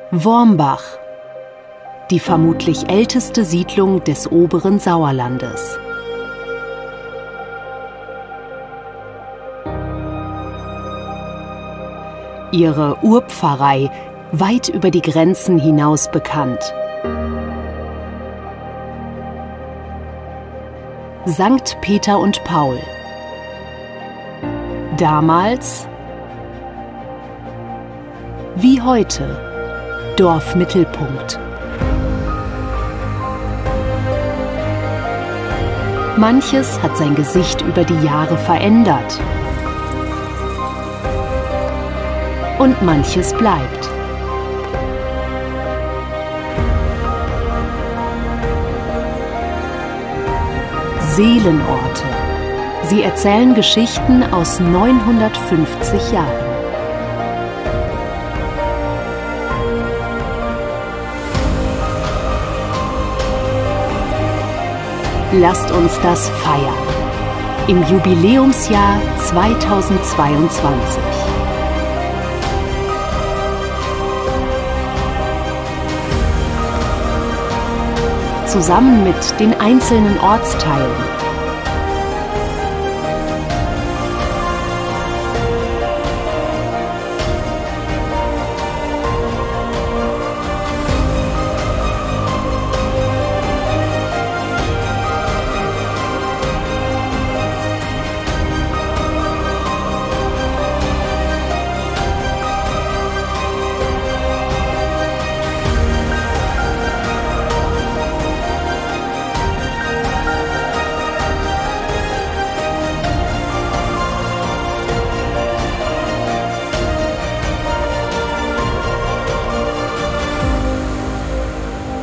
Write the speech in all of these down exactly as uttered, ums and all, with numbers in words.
Wormbach, die vermutlich älteste Siedlung des oberen Sauerlandes. Ihre Urpfarrei, weit über die Grenzen hinaus bekannt. Sankt Peter und Paul. Damals wie heute Dorfmittelpunkt. Manches hat sein Gesicht über die Jahre verändert. Und manches bleibt. Seelenorte. Sie erzählen Geschichten aus neunhundertfünfzig Jahren. Lasst uns das feiern. Im Jubiläumsjahr zweitausendzweiundzwanzig. Zusammen mit den einzelnen Ortsteilen.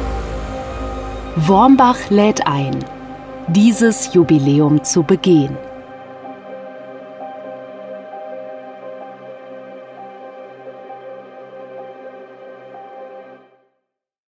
Wormbach lädt ein, dieses Jubiläum zu begehen.